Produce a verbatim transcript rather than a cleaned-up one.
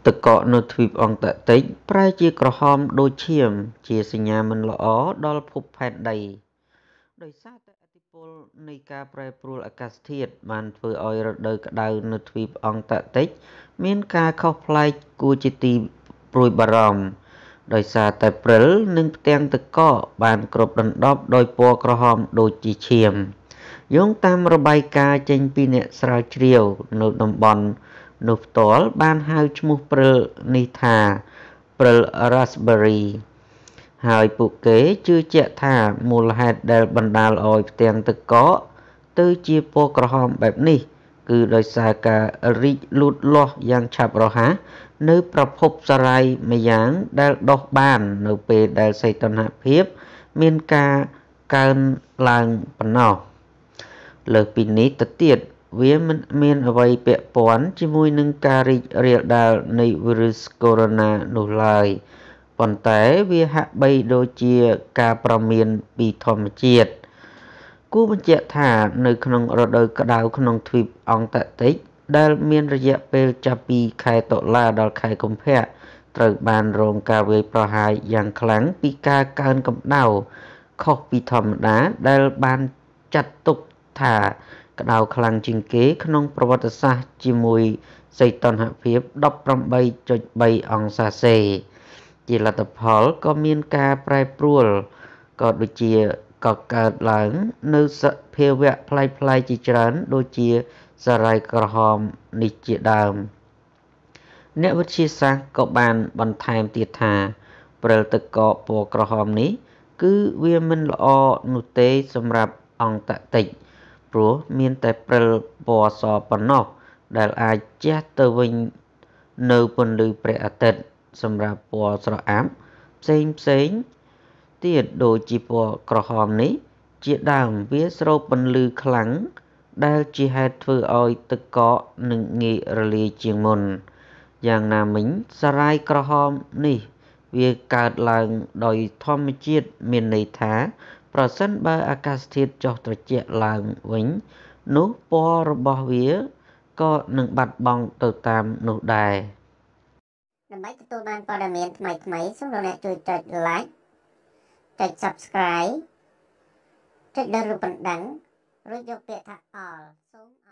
ទឹកកកនៅទ្វីបអង់តាក់ទិកប្រែជាក្រហមដូចឈាមជាសញ្ញាមិនល្អដល់ភពផែនដីដោយសារតែឥទ្ធិពលនៃការប្រែប្រួលអាកាសធាតុបានធ្វើឲ្យរដូវក្តៅនៅទ្វីបអង់តាក់ទិកមានការខុសប្លែកគួរជាទីព្រួយបារម្ភដោយសារតែព្រិលនិងផ្ទាំងទឹកកកបានគ្របដណ្ដប់ដោយពណ៌ក្រហមដូចជាឈាមយោងតាមរបាយការណ៍ចេញពីអ្នកស្រាវជ្រាវនៅតំបន់នោះផ្ទាល់បានហៅឈ្មោះព្រិលនេះថាព្រិល Raspberry ហើយពួកគេជឿជាក់ថាមូលហេតុដែលបណ្ដាលឲ្យផ្ទាំងទឹកកកទៅជាពណ៌ក្រហមបែបនេះគឺដោយសារការរីកលូតលាស់យ៉ាងឆាប់រហ័សនៅប្រភពសារ៉ាយម្យ៉ាងដែលដុះបាននៅពេលដែលសីតុណ្ហភាពមានការកើនឡើងប៉ុណ្ណោះលើសពីនេះទៅទៀតវាមិនមានអ្វីពាក់ព័ន្ធជាមួយនឹងការរីករាលដាលនៃវីរុសកូវីដ -នោះឡើយប៉ុន្តែវាហាក់បីដូចជាការព្រមានពីធម្មជាតិគួរបញ្ជាក់ថានៅក្នុងរដូវក្តៅក្នុងទ្វីបអង់តាក់ទិកដែលមានរយៈពេលចាប់ពីខែតុលាដល់ខែកុម្ភៈត្រូវបានរងការវាយប្រហារយ៉ាងខ្លាំងពីការកើនកម្ដៅខុសពីធម្មតាដែលបានចាត់ទុកថាក្តៅខ្លាំងជាងគេក្នុងប្រវត្តិសាស្ត្រជាមួយសីតុណ្ហភាព ដប់ប្រាំបីចុចបី អង្សាសេជាលទ្ធផលក៏មានការប្រែប្រួលក៏ដូចជាក៏កើតឡើងនៅសភាវៈប្លែកៗជាច្រើនដូចជាសារ៉ាយក្រហមនេះជាដើមអ្នកវិទ្យាសាស្ត្រក៏បានបន្ថែមទៀតថាព្រិលទឹកកកពណ៌ក្រហមនេះគឺវាមិនល្អនោះទេសម្រាប់អង់តាក់ទិកព្រោះមានតែព្រិលពណ៌សប៉ុណ្ណោះដែលអាចជះទៅវិញនៅពន្លឺព្រះអាទិត្យសម្រាប់ពណ៌ស្រអាប់ផ្សេងផ្សេងទៀតដូចជាពណ៌ក្រហមនេះជាដើមវាស្រូបពន្លឺខ្លាំងដែលជាហេតុធ្វើឲ្យទឹកកកនឹងងាយរលាយជាងមុនយ៉ាងណាមិញសារ៉ាយក្រហមនេះវាកើតឡើងដោយធម្មជាតិមានន័យថាប្រសិនបើអាកាសធាតុចុះត្រជាក់ឡើងវិញនោះពណ៌របស់វាក៏នឹងបាត់បង់ទៅតាមនោះដែរដើម្បីទទួលបានព័ត៌មានថ្មីៗសូមលោកអ្នកជួយចុច like ចុច subscribe ចុចលើរូបកណ្ដឹងរួចយកពាក្យថា all សូម